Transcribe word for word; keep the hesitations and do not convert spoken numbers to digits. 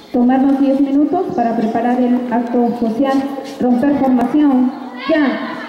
tomarnos diez minutos para preparar el acto social, romper formación, ya.